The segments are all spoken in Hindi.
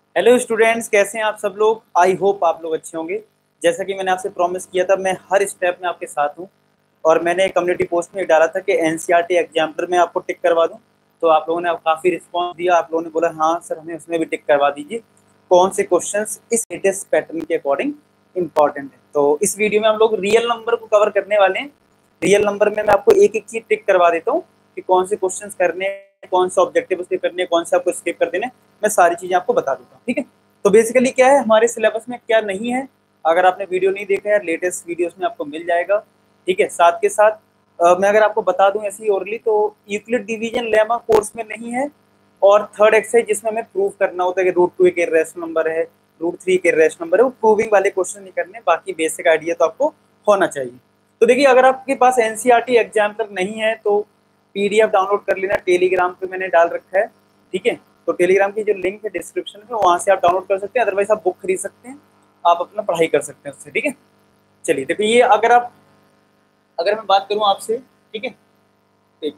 हेलो स्टूडेंट्स, कैसे हैं आप सब लोग। आई होप आप लोग अच्छे होंगे। जैसा कि मैंने आपसे प्रॉमिस किया था, मैं हर स्टेप में आपके साथ हूं। और मैंने कम्युनिटी पोस्ट में डाला था कि एनसीईआरटी एग्जाम्पलर में आपको टिक करवा दूं। तो आप लोगों ने काफ़ी रिस्पॉन्स दिया। आप लोगों ने बोला हाँ सर, हमें उसमें भी टिक करवा दीजिए। कौन से क्वेश्चंस इस लेटेस्ट पैटर्न के अकॉर्डिंग इंपॉर्टेंट है। तो इस वीडियो में हम लोग रियल नंबर को कवर करने वाले हैं। रियल नंबर में मैं आपको एक एक चीज टिक करवा देता हूँ कि कौन से क्वेश्चंस करने हैं, कौन सा ऑब्जेक्टिव उसके करने हैं, कौन से आपको स्किप कर देने हैं। मैं सारी चीजें आपको बता देता हूँ, ठीक है। तो बेसिकली क्या है हमारे सिलेबस में, क्या नहीं है। अगर आपने वीडियो नहीं देखा है, लेटेस्ट वीडियोस में आपको मिल जाएगा, ठीक है। साथ के साथ मैं अगर आपको बता दूं ऐसे ही ओरली, तो यूक्लिड डिवीजन लेमा कोर्स में नहीं है। और थर्ड एक्सरसाइज जिसमें हमें प्रूव करना होता है कि रूट टू एक इर्रेशनल नंबर है, रूट थ्री एक इर्रेशनल नंबर है, वो प्रूविंग वाले क्वेश्चन नहीं करने। बाकी बेसिक आइडिया तो आपको होना चाहिए। तो देखिए, अगर आपके पास एनसीईआरटी एग्जाम्पलर नहीं है तो पीडीएफ डाउनलोड कर लेना। टेलीग्राम पे मैंने डाल रखा है, ठीक है। तो टेलीग्राम की जो लिंक है डिस्क्रिप्शन में, वहां से आप डाउनलोड कर सकते हैं। अदरवाइज आप बुक खरीद सकते हैं, आप अपना पढ़ाई कर सकते हैं उससे, ठीक है। चलिए देखो, ये अगर मैं बात करूं आपसे, ठीक है। एक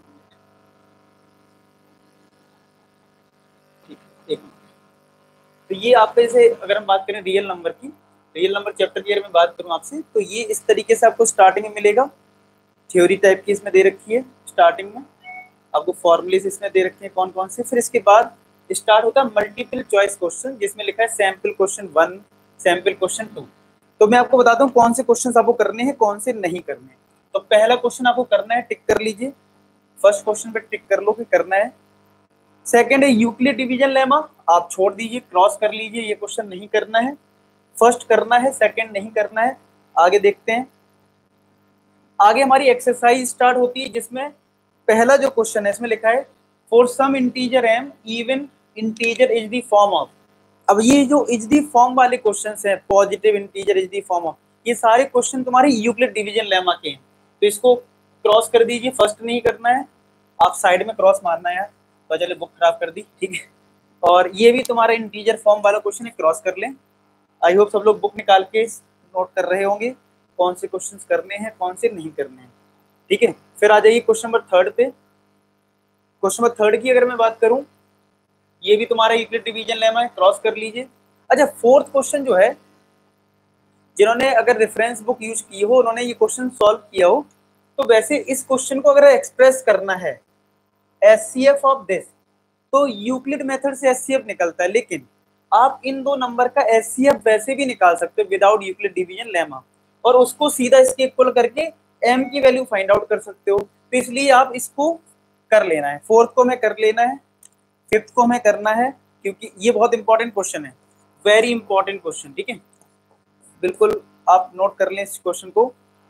ठीक एक तो ये आप पे से अगर हम बात करें रियल नंबर की, रियल नंबर चैप्टर की अगर मैं बात करूं आपसे, तो ये इस तरीके से आपको स्टार्टिंग में मिलेगा। थ्योरी टाइप की इसमें दे रखी है स्टार्टिंग में। आपको फॉर्मूलेस इसमें दे रखे हैं कौन कौन से। फिर इसके बाद स्टार्ट होता है मल्टीपल चॉइस क्वेश्चन, जिसमें लिखा है सैम्पल क्वेश्चन 1, सैम्पल क्वेश्चन 2। तो मैं आपको बताता हूँ कौन से क्वेश्चन आपको करने हैं, कौन से नहीं करने हैं। तो पहला क्वेश्चन आपको करना है, टिक कर लीजिए। फर्स्ट क्वेश्चन पे टिक कर लो कि करना है। सेकंड है यूक्लिड डिवीजन लेमा, आप छोड़ दीजिए, क्रॉस कर लीजिए, ये क्वेश्चन नहीं करना है। फर्स्ट करना है, सेकंड नहीं करना है। आगे देखते हैं। आगे हमारी एक्सरसाइज स्टार्ट होती है, जिसमें पहला जो क्वेश्चन है इसमें लिखा है for some integer m even integer is the form of. अब ये जो इज द फॉर्म वाले क्वेश्चंस हैं, positive integer is the form of, ये सारे क्वेश्चन तुम्हारे यूक्लिड डिवीजन लेमा के हैं। तो इसको क्रॉस कर दीजिए, फर्स्ट नहीं करना है। आप साइड में क्रॉस मारना है यार, तो चले बुक खराब कर दी, ठीक है। और ये भी तुम्हारा इंटीजर फॉर्म वाला क्वेश्चन है, क्रॉस कर लें। आई होप सब लोग बुक निकाल के नोट कर रहे होंगे कौन से क्वेश्चंस करने हैं, कौन से नहीं करने हैं, ठीक है। फिर आ जाइए क्वेश्चन नंबर थर्ड पे। क्वेश्चन नंबर थर्ड की अगर मैं बात करूं, ये भी तुम्हारा यूक्लिड डिवीजन लेमा है, क्रॉस कर लीजिए। अच्छा, फोर्थ क्वेश्चन जो है, जिन्होंने अगर रेफरेंस बुक यूज की हो, उन्होंने ये क्वेश्चन सॉल्व किया हो, तो वैसे इस क्वेश्चन को अगर एक्सप्रेस करना है एचसीएफ ऑफ दिस, तो यूक्लिड मेथड से एचसीएफ निकलता है। लेकिन आप इन दो नंबर का एचसीएफ वैसे भी निकाल सकते हो विदाउट यूक्लिड डिवीजन लेमा, और उसको सीधा इसके इक्वल करके एम की वैल्यू फाइंड आउट कर सकते हो। तो इसलिए आप इसको कर लेना है। फोर्थ को हमें कर लेना है, फिफ्थ को हमें करना है, क्योंकि ये बहुत इंपॉर्टेंट क्वेश्चन है, वेरी इंपॉर्टेंट क्वेश्चन, ठीक है। बिल्कुल आप नोट कर लें इस क्वेश्चन को।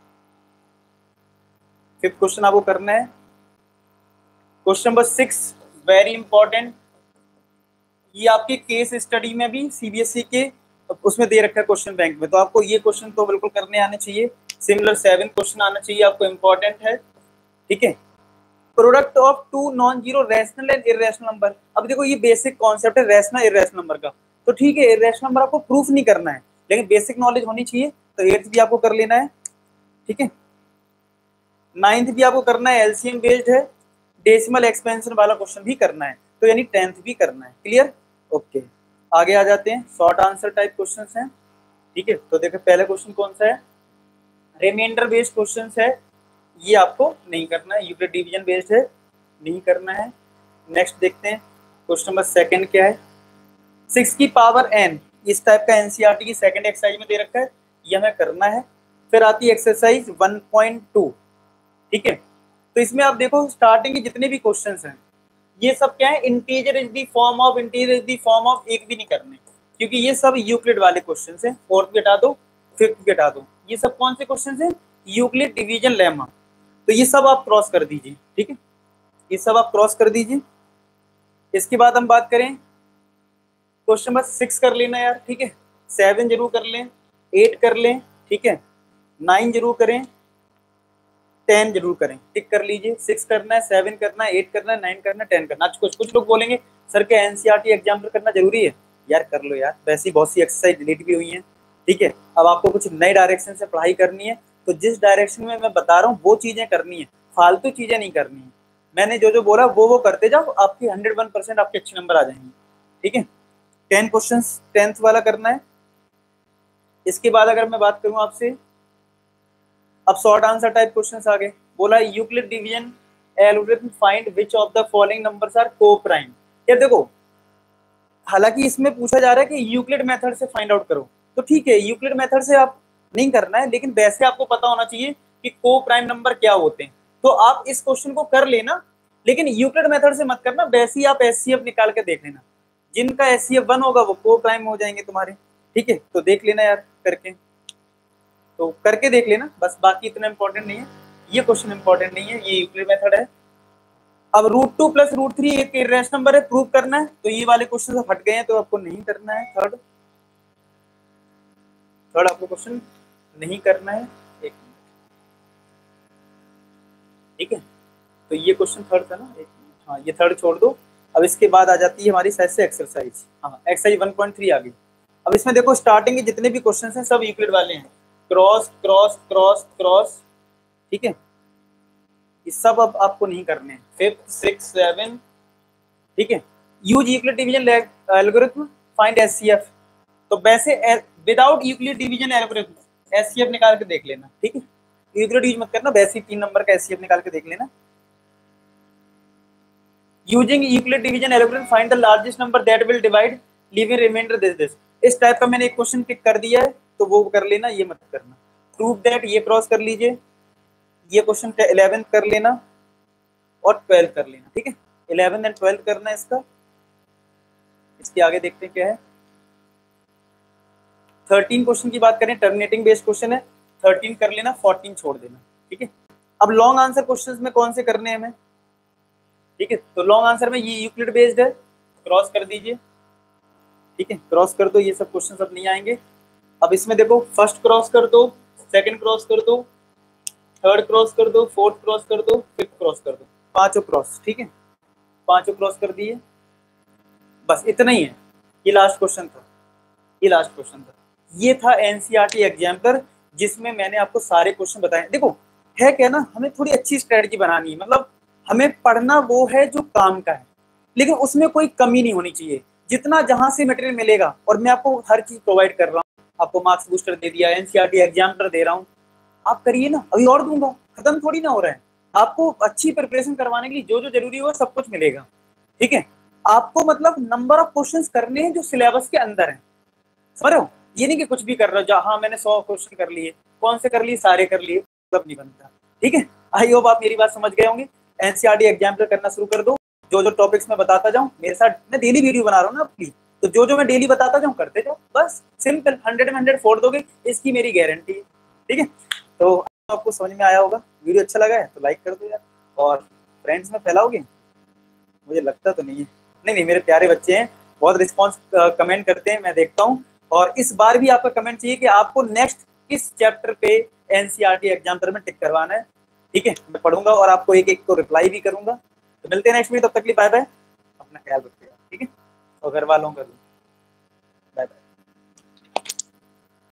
फिफ्थ क्वेश्चन आपको करना है। Question number 6, very important. ये आपके केस स्टडी में भी सीबीएसई के उसमें दे रखा है क्वेश्चन बैंक में, तो आपको ये क्वेश्चन तो बिल्कुल करने आने चाहिए। सिमिलर 7 क्वेश्चन आना चाहिए आपको, इंपॉर्टेंट है, ठीक है। Product of two non zero rational and irrational number. अब देखो, ये बेसिक कॉन्सेप्ट है रैशनल इरेशनल नंबर का। तो ठीक है, इरेशनल नंबर आपको प्रूफ नहीं करना है, लेकिन बेसिक नॉलेज होनी चाहिए। तो 8th भी आपको कर लेना है, ठीक है। 9th भी आपको करना है, एलसीएम बेस्ड है। डेसिमल एक्सपेंशन वाला क्वेश्चन भी करना है, तो यानी 10th भी करना है। Clear, okay. आगे आ जाते हैं, शॉर्ट आंसर टाइप क्वेश्चंस हैं, ठीक है। तो देखो पहला क्वेश्चन कौन सा है, रिमाइंडर बेस्ड क्वेश्चंस है, ये आपको नहीं करना है। यूक्लिड डिवीजन बेस्ड है, नहीं करना है। नेक्स्ट देखते हैं, क्वेश्चन नंबर सेकंड क्या है। 6 की पावर n, इस टाइप का एनसीईआरटी की सेकंड एक्सरसाइज में दे रखा है, ये हमें करना है। फिर आती है एक्सरसाइज 1.2, ठीक है। तो इसमें आप देखो स्टार्टिंग के जितने भी क्वेश्चंस हैं, ये सब क्या है, integer is the form of, integer is the form of, एक भी नहीं करने, क्योंकि ये सब यूक्लिड वाले क्वेश्चंस हैं। फोर्थ भी हटा दो, फिफ्थ भी हटा दो, ये सब कौन से क्वेश्चंस हैं, यूक्लिड डिवीजन लेमा। तो ये सब आप क्रॉस कर दीजिए, ठीक है, ये सब आप क्रॉस कर दीजिए। इसके बाद हम बात करें, क्वेश्चन नंबर 6 कर लेना यार, ठीक है। 7 जरूर कर लें, 8 कर लें, ठीक है। 9 जरूर करें, 10 जरूर करें, टिक कर लीजिए। 6 करना है, 7 करना है, 8 करना है, 9 करना है, 10 करना है। कुछ लोग बोलेंगे सर के एनसीईआरटी एग्जाम पर करना जरूरी है। यार कर लो यार, वैसे ही बहुत सी एक्सरसाइज डिलीट भी हुई हैं, ठीक है। अब आपको कुछ नए डायरेक्शन से पढ़ाई करनी है, तो जिस डायरेक्शन में मैं बता रहा हूँ वो चीजें करनी है, फालतू चीजें नहीं करनी है। मैंने जो जो बोला वो करते जाओ, आपकी 101% आपके अच्छे नंबर आ जाएंगे, ठीक है। 10 क्वेश्चंस 10th वाला करना है। इसके बाद अगर मैं बात करूं आपसे, अब शॉर्ट आंसर टाइप क्वेश्चंस आ गए। बोला Euclid division algorithm find which of the following numbers are coprime. यार देखो, हालांकि इसमें पूछा जा रहा है कि यूक्लिड मेथड से फाइंड आउट करो, तो ठीक है यूक्लिड मेथड से आप नहीं करना है, लेकिन वैसे आपको पता होना चाहिए कि को-प्राइम नंबर क्या होते हैं। तो आप इस क्वेश्चन को कर लेना, लेकिन यूक्लिड मेथड से मत करना, वैसे ही आप एचसीएफ निकाल के देख लेना। जिनका एचसीएफ 1 होगा वो को-प्राइम हो जाएंगे तुम्हारे, ठीक है। तो देख लेना यार करके, तो करके देख लेना बस, बाकी इतना इंपॉर्टेंट नहीं है, ये क्वेश्चन इंपॉर्टेंट नहीं है, ये यूक्लिड मेथड है। अब √2 + √3 एक इरेशनल नंबर है, प्रूव करना है, तो ये वाले क्वेश्चन से हट गए हैं तो आपको नहीं करना है। थर्ड आपको क्वेश्चन नहीं करना है, एक मिनट, ठीक है। तो ये क्वेश्चन थर्ड था ना, एक मिनट, हाँ ये थर्ड छोड़ दो। अब इसके बाद आ जाती है हमारी साइड से एक्सरसाइज, हाँ एक्सरसाइज 1.3 आ गई। अब इसमें देखो स्टार्टिंग के जितने भी क्वेश्चन हैं सब यूक्लिड वाले हैं, क्रॉस क्रॉस क्रॉस क्रॉस, ठीक है। ये सब अब आपको नहीं करने हैं। 5th 6th 7, ठीक है। Use Euclid division algorithm find HCF, तो वैसे without Euclid division algorithm HCF निकाल के देख लेना, ठीक है। यूक्लिड यूज मत करना, वैसे ही 3 नंबर का एचसीएफ निकाल के देख लेना। Using Euclid division algorithm find the largest number that will divide leaving remainder this. इस टाइप का मैंने एक क्वेश्चन टिक कर दिया है, तो वो कर लेना, ये मत करना। प्रूव दैट, ये क्रॉस कर लीजिए, ये क्वेश्चन 11th कर लेना और 12th कर लेना, ठीक है। 11th एंड 12th करना है इसका। इसके आगे देखते हैं क्या है। 13 क्वेश्चन की बात करें, टर्मिनेटिंग बेस्ड क्वेश्चन है, 13 कर लेना, 14 छोड़ देना, ठीक है। अब लॉन्ग आंसर क्वेश्चंस में कौन से करने हैं हमें, ठीक है। तो लॉन्ग आंसर में ये यूक्लिड बेस्ड है, क्रॉस कर दीजिए, ठीक है, क्रॉस कर दो, ये सब क्वेश्चन सब नहीं आएंगे। अब इसमें देखो फर्स्ट क्रॉस कर दो, सेकंड क्रॉस कर दो, थर्ड क्रॉस कर दो, फोर्थ क्रॉस कर दो, फिफ्थ क्रॉस कर दो, पांचों क्रॉस, ठीक है, पांचों क्रॉस कर दिए, बस इतना ही है। ये लास्ट क्वेश्चन था, ये लास्ट क्वेश्चन था, ये था एनसीईआरटी एग्जाम्पलर जिसमें मैंने आपको सारे क्वेश्चन बताए। देखो है क्या ना, हमें थोड़ी अच्छी स्ट्रेटजी बनानी है, मतलब हमें पढ़ना वो है जो काम का है, लेकिन उसमें कोई कमी नहीं होनी चाहिए। जितना जहां से मटेरियल मिलेगा, और मैं आपको हर चीज प्रोवाइड कर रहा हूँ, आपको मार्क्स बूस्टर दे दिया, एनसीईआरटी एग्जाम्पलर दे रहा हूँ, आप करिए ना, अभी और दूंगा, खत्म थोड़ी ना हो रहा है। आपको अच्छी प्रिपरेशन करवाने के लिए जो जो जरूरी हो सब कुछ मिलेगा, ठीक है। आपको मतलब नंबर ऑफ क्वेश्चंस करने हैं जो सिलेबस के अंदर है, समझ रहे हो। ये नहीं कि कुछ भी कर रहे हो, जहाँ मैंने 100 क्वेश्चन कर लिए, कौन से कर लिए, सारे कर लिए, मतलब नहीं बनता, ठीक है। आई होप आप मेरी बात समझ गए होंगे। एनसीईआरटी एग्जाम्पलर करना शुरू कर दो, जो जो टॉपिक्स मैं बताता जाऊँ, मेरे साथ मैं डेली वीडियो बना रहा हूँ ना आपकी, तो जो जो मैं डेली बताता जाऊँ करते जाओ, बस सिंपल, 100 में 100 फोड़ दोगे, इसकी मेरी गारंटी है, ठीक है। तो आपको समझ में आया होगा, वीडियो अच्छा लगा है तो लाइक कर दो यार, और फ्रेंड्स में फैलाओगे, मुझे लगता तो नहीं है, नहीं मेरे प्यारे बच्चे हैं, बहुत रिस्पॉन्स कमेंट करते हैं, मैं देखता हूँ। और इस बार भी आपका कमेंट चाहिए कि आपको नेक्स्ट किस चैप्टर पे एनसीईआरटी एग्जाम्पलर में टिक करवाना है, ठीक है। मैं पढ़ूंगा और आपको एक एक को रिप्लाई भी करूंगा। तो मिलते हैं नेक्स्ट वीडियो, तब तक के लिए बाय बाय, अपना ख्याल रखिएगा, ठीक है, और घर वालों का भी।